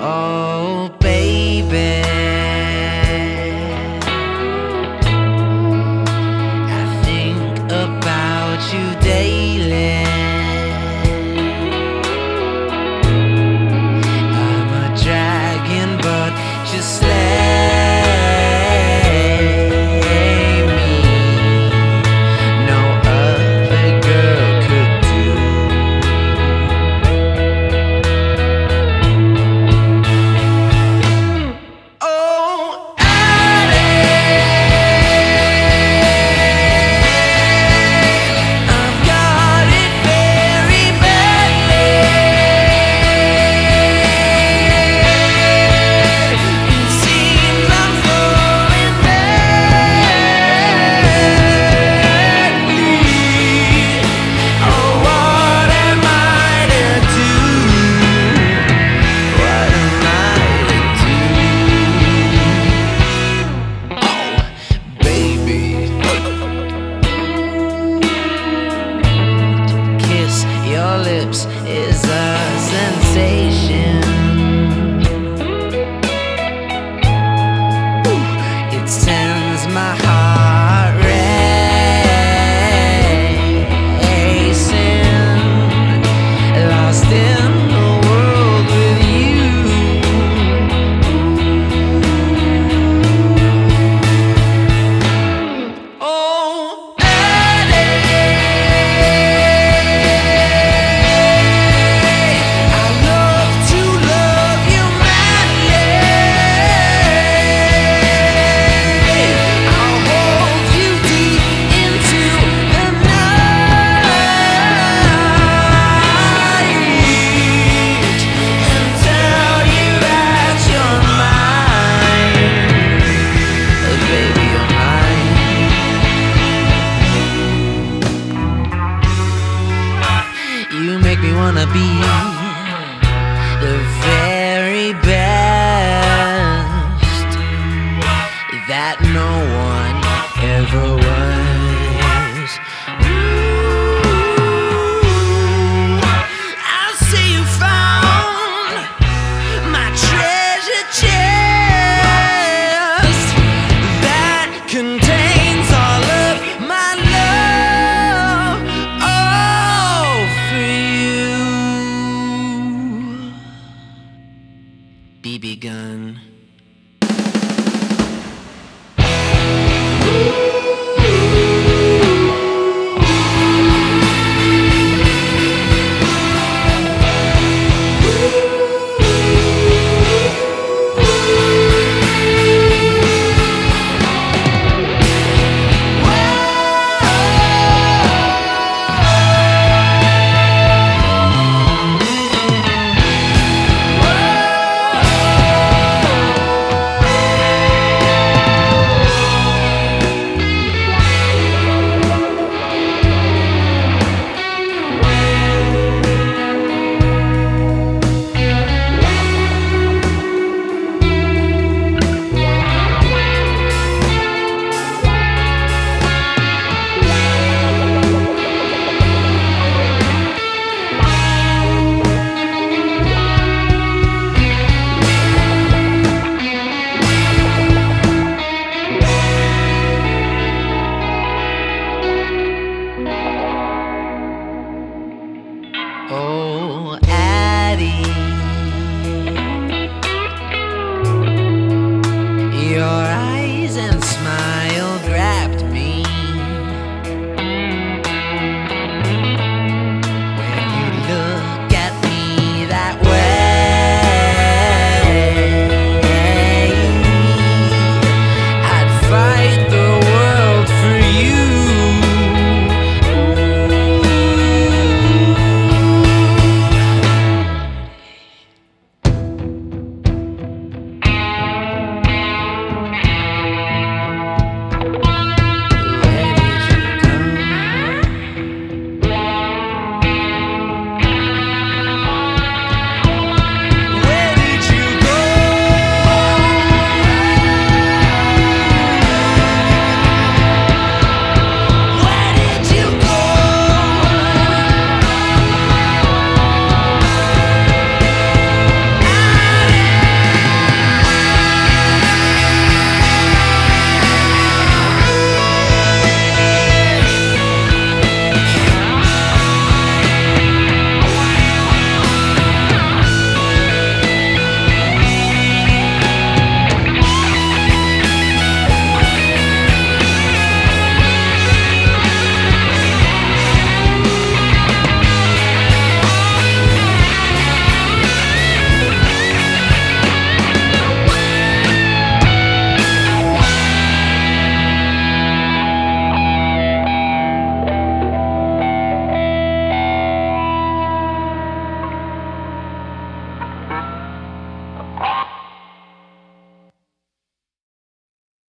Oh, baby, I think about you daily. I'm a dragon, but just slay me. No other girl could do. Oh, I've got it very badly. It seems I'm falling madly. Oh, what am I to do? What am I to do? Oh, baby, kiss your lips is a sensation. It sends my heart racing, lost in the world with you. Oh, I love to love you madly. I'll hold you deep into the night and tell you that you're mine. Baby, you're mine. You make me wanna be the very best that no one ever was. Ooh, I see you found my treasure chest that contains all of my love. Oh, for you, BB gun.